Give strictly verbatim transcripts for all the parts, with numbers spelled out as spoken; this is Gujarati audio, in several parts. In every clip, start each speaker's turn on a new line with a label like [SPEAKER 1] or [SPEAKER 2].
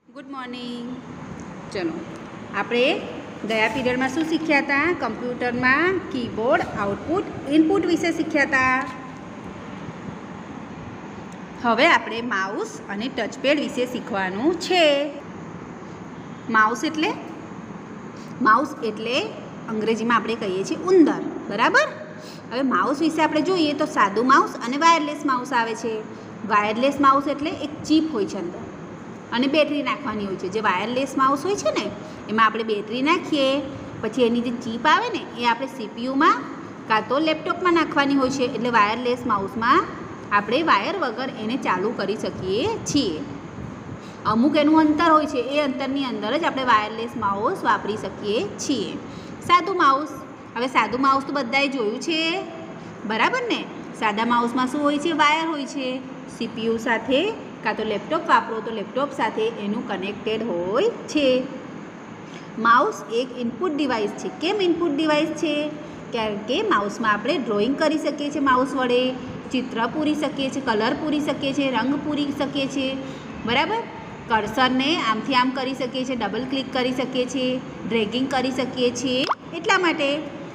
[SPEAKER 1] Good morning. चलो આપણે ગયા પીરિયડમાં શું શીખ્યા હતા? કમ્પ્યુટરમાં કીબોર્ડ, આઉટપુટ, ઇનપુટ વિશે શીખ્યા હતા। હવે આપણે માઉસ અને ટચપેડ વિશે શીખવાનું છે। માઉસ એટલે માઉસ એટલે અંગ્રેજીમાં આપણે કહીએ છીએ ઉંદર, બરાબર। હવે માઉસ વિશે આપણે જોઈએ તો સાદું માઉસ અને વાયરલેસ માઉસ આવે છે। વાયરલેસ માઉસ એટલે એક ચીપ હોય છે અંદર અને બેટરી નાખવાની હોય છે। જે વાયરલેસ માઉસ હોય છે ને એમાં આપણે બેટરી નાખીએ પછી એની જે ચીપ આવે ને એ આપણે સીપીયુમાં કાં તો લેપટોપમાં નાખવાની હોય છે। એટલે વાયરલેસ માઉસમાં આપણે વાયર વગર એને ચાલુ કરી શકીએ છીએ। અમુક એનું અંતર હોય છે, એ અંતરની અંદર જ આપણે વાયરલેસ માઉસ વાપરી શકીએ છીએ। સાદું માઉસ, હવે સાદું માઉસ તો બધાએ જોયું છે, બરાબર ને। સાદા માઉસમાં શું હોય છે? વાયર હોય છે। સીપીયુ સાથે કાં તો લેપટોપ વાપરો તો લેપટોપ સાથે એનું કનેક્ટેડ હોય છે। માઉસ એક ઇનપુટ ડિવાઇસ છે। કેમ ઇનપુટ ડિવાઇસ છે? કારણ કે માઉસમાં આપણે ડ્રોઈંગ કરી શકીએ છીએ, માઉસ વડે ચિત્ર પૂરી શકીએ છીએ, કલર પૂરી શકીએ છીએ, રંગ પૂરી શકીએ છીએ, બરાબર। કર્સરને આમથી આમ કરી શકીએ છીએ, ડબલ ક્લિક કરી શકીએ છીએ, ડ્રેગિંગ કરી શકીએ છીએ। એટલા માટે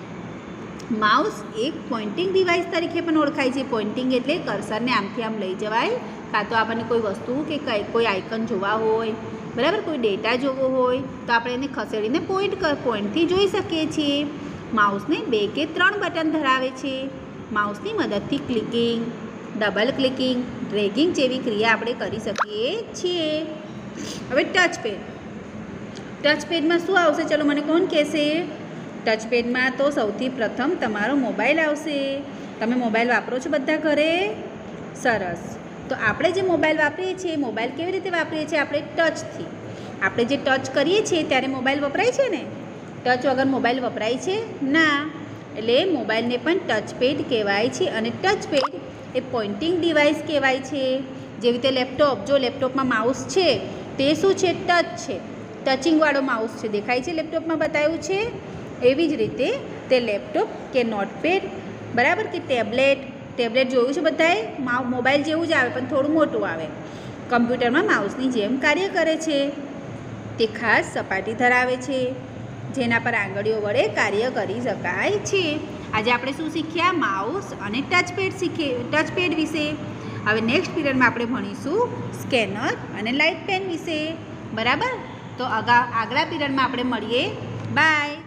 [SPEAKER 1] માઉસ એક પોઇન્ટિંગ ડિવાઇસ તરીકે પણ ઓળખાય છે। પોઇન્ટિંગ એટલે કર્સરને આમથી આમ લઈ જવાય, કાં તો આપણને કોઈ વસ્તુ કે કોઈ આઇકન જોવા હોય, બરાબર, કોઈ ડેટા જોવો હોય તો આપણે એને ખસેડીને પોઈન્ટ પોઈન્ટથી જોઈ શકીએ છીએ। માઉસને બે કે ત્રણ બટન ધરાવે છે। માઉસની મદદથી ક્લિકિંગ, ડબલ ક્લિકિંગ, ડ્રેગિંગ જેવી ક્રિયા આપણે કરી શકીએ છીએ। હવે ટચપેડ, ટચપેડમાં શું આવશે? ચલો મને કોણ કહેશે? ટચપેડમાં તો સૌથી પ્રથમ તમારો મોબાઈલ આવશે। તમે મોબાઈલ વાપરો છો બધા ઘરે? સરસ। તો આપણે જે મોબાઈલ વાપરીએ છીએ, મોબાઈલ કેવી રીતે વાપરીએ છીએ? આપણે ટચથી। આપણે જે ટચ કરીએ છીએ ત્યારે મોબાઈલ વપરાય છે ને? ટચ વગર મોબાઈલ વપરાય છે? ના। એટલે મોબાઈલને પણ ટચપેડ કહેવાય છે અને ટચપેડ એ પોઇન્ટિંગ ડિવાઇસ કહેવાય છે। જેવી રીતે લેપટોપ, જો લેપટોપમાં માઉસ છે તે શું છે? ટચ છે, ટચિંગવાળો માઉસ છે, દેખાય છે લેપટોપમાં બતાવ્યું છે। એવી જ રીતે તે લેપટોપ કે નોટપેડ, બરાબર, કે ટેબ્લેટ, ટેબ્લેટ જોયું છે બધાએ? મોબાઈલ જેવું જ આવે પણ થોડું મોટું આવે। કમ્પ્યુટરમાં માઉસની જેમ કાર્ય કરે છે। તે ખાસ સપાટી ધરાવે છે જેના પર આંગળીઓ વડે કાર્ય કરી શકાય છે। આજે આપણે શું શીખ્યા? માઉસ અને ટચપેડ શીખે ટચપેડ વિશે। હવે નેક્સ્ટ પીરિયડમાં આપણે ભણીશું સ્કેનર અને લાઇટ પેન વિશે, બરાબર। તો આગા આગલા પીરિયડમાં આપણે મળીએ। બાય।